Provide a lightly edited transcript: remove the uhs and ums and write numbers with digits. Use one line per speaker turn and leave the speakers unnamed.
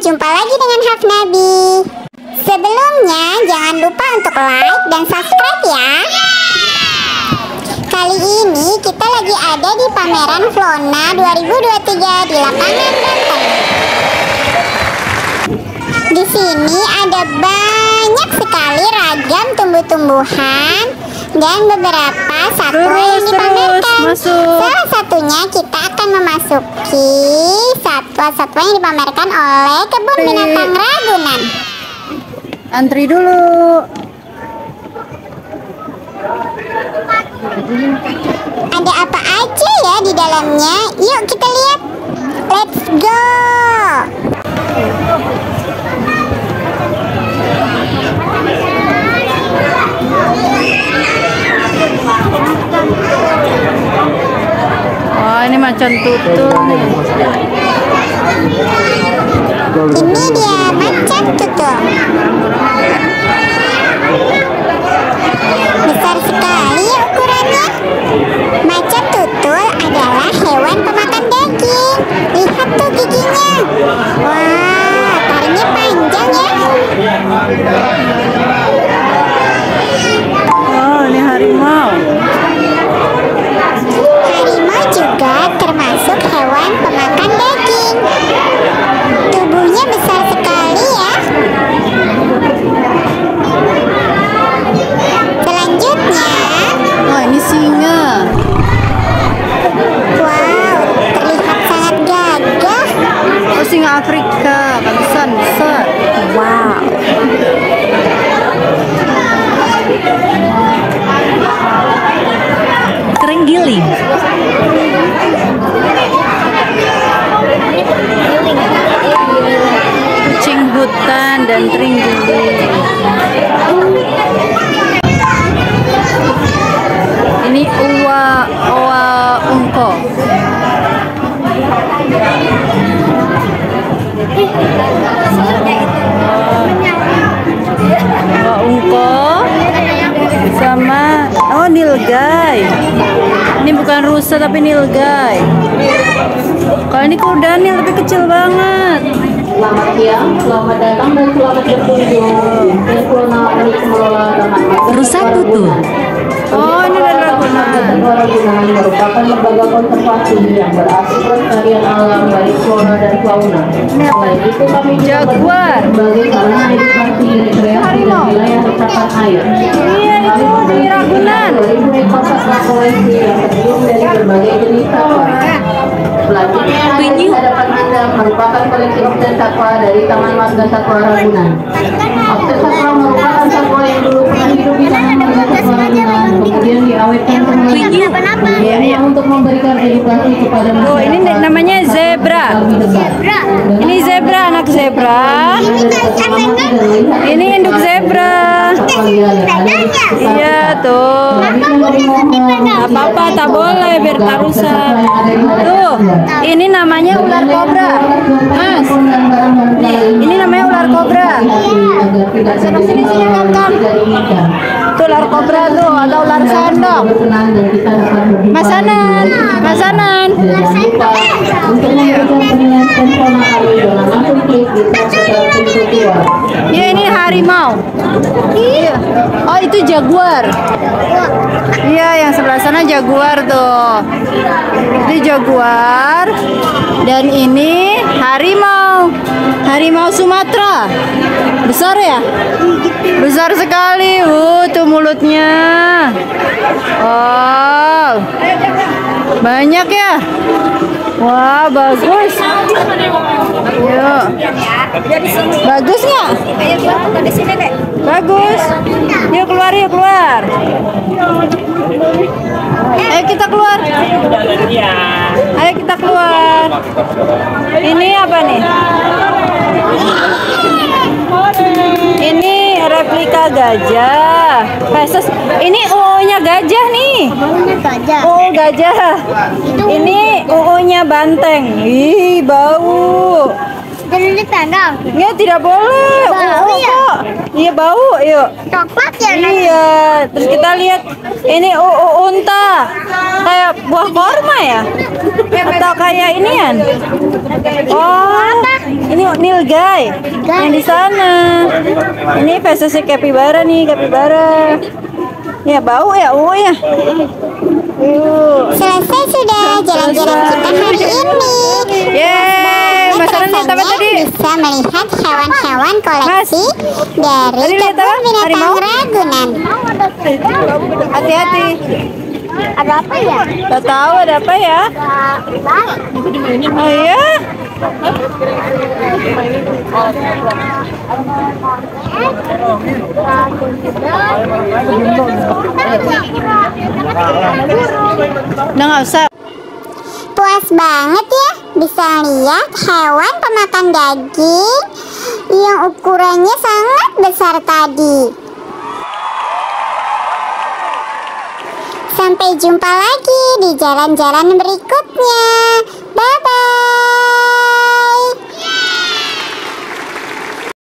jumpa lagi dengan Hafnabi. Sebelumnya jangan lupa untuk like dan subscribe ya. Kali ini kita lagi ada di pameran Flona 2023 di lapangan Banteng. Di sini ada banyak sekali ragam tumbuh-tumbuhan dan beberapa satwa yang dipamerkan. Salah satunya kita akan memasuki satwa-satwa yang dipamerkan oleh Kebun Binatang Ragunan.
Antri dulu.
Ada apa aja ya di dalamnya? Yuk kita lihat. Let's go.
Oh, ini macan tutul nih.
Ini dia macan tutul. Besar sekali ya ukurannya. Macan tutul adalah hewan pemakan daging. Lihat tuh giginya. Wah, taringnya panjang ya.
Oh, ini harimau.
Harimau juga termasuk hewan pemakan daging. Tubuhnya besar sekali ya. Selanjutnya,
Oh, ini singa.
wow, terlihat sangat gagah.
Oh, singa Afrika. Pantesan besar. Wow. Terenggiling. Kucing hutan dan terenggiling. Ini owa ungko. Owa ungko sama nilgai. Ini bukan rusa tapi nilgai. Kalau ini kuda nil tapi kecil banget.
Selamat siang, selamat datang dan selamat berkunjung ke Flona milik pengelola Taman Marga
Rusa tutul. Oh, ini dari Ragunan.
Ragunan merupakan lembaga konservasi yang berarti pelestarian alam baik flora dan fauna. Selain itu kami juga
Jaguar.
sebagai sarana edukasi, rekreasi dan wilayah resapan air.
Iya, itu di Ragunan.
2000 ekor satwa koleksi yang terdiri dari berbagai jenis satwa. Selanjutnya ada di hadapan Anda merupakan koleksi objek satwa dari Taman Marga Satwa Ragunan. Objek satwa merupakan satwa yang dulu pernah hidup di Taman Marga Satwa Ragunan, kemudian diawetkan kembali untuk memberikan edukasi kepada masyarakat.
Oh, ini namanya zebra. Ini zebra, anak zebra. Ini induk zebra. Iya tuh. Gak apa-apa, tak boleh biar tak rusak. Tuh, ini namanya ular kobra. Mas, nih, ini namanya ular kobra. Sana sini kakak. Tuh ular kobra tuh, ada ular sendok. Mas Anan, Mas Anan. Ya ini harimau. Iya. Oh itu jaguar. Iya yang sebelah sana jaguar tuh. Itu jaguar. Dan ini harimau. Harimau Sumatera. Besar ya? Besar sekali. Tuh mulutnya. Wow. Banyak ya? Wah, bagus. Yuk. Bagus nggak? Bagus. Yuk keluar, yuk keluar. Ayo kita keluar. Ayo kita keluar. Ini apa nih? Ini replika gajah. Ini UU-nya gajah nih. UU gajah. Ini UU-nya banteng. Ih, bau.
Jadi ditendang.
Ya tidak boleh.
Bau
UU
ya?
kok. Iya bau, yuk.
Coklat ya?
Iya, terus kita lihat ini unta. Kayak buah korma ya? Atau kayak inian? Oh, Ini nilgai yang di sana. Ini versi capybara nih, capybara. Ya bau ya, ya.
Selesai sudah jalan-jalan kita hari ini.
Yeay, Mas Aran lihat apa tadi?
Bisa melihat hewan-hewan koleksi dari
Tadi lihat apa?
Kebun
Harimau?
Binatang Ragunan.
Hati-hati.
Ada apa ya?
Gak tahu ada apa ya? Oh iya? Udah nggak usah.
Puas banget ya bisa lihat hewan pemakan daging yang ukurannya sangat besar tadi. Sampai jumpa lagi di jalan-jalan berikutnya. Bye-bye.